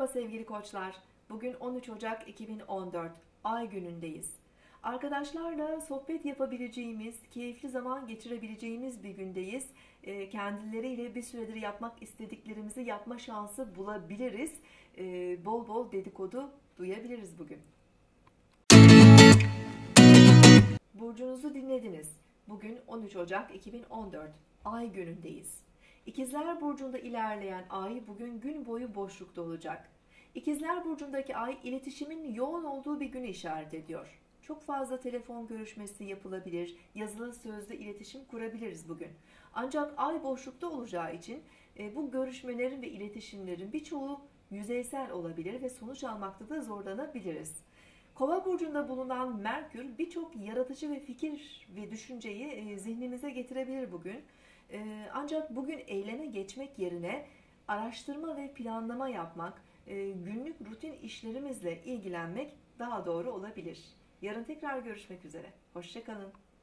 Sevgili koçlar. Bugün 13 Ocak 2014. Ay günündeyiz. Arkadaşlarla sohbet yapabileceğimiz, keyifli zaman geçirebileceğimiz bir gündeyiz. Kendileriyle bir süredir yapmak istediklerimizi yapma şansı bulabiliriz. Bol bol dedikodu duyabiliriz bugün. Burcunuzu dinlediniz. Bugün 13 Ocak 2014. Ay günündeyiz. İkizler Burcu'nda ilerleyen ay bugün gün boyu boşlukta olacak. İkizler Burcu'ndaki ay iletişimin yoğun olduğu bir günü işaret ediyor. Çok fazla telefon görüşmesi yapılabilir, yazılı sözlü iletişim kurabiliriz bugün. Ancak ay boşlukta olacağı için bu görüşmelerin ve iletişimlerin birçoğu yüzeysel olabilir ve sonuç almakta da zorlanabiliriz. Kova burcunda bulunan Merkür birçok yaratıcı ve fikir ve düşünceyi zihnimize getirebilir bugün. Ancak bugün eyleme geçmek yerine araştırma ve planlama yapmak, günlük rutin işlerimizle ilgilenmek daha doğru olabilir. Yarın tekrar görüşmek üzere. Hoşça kalın.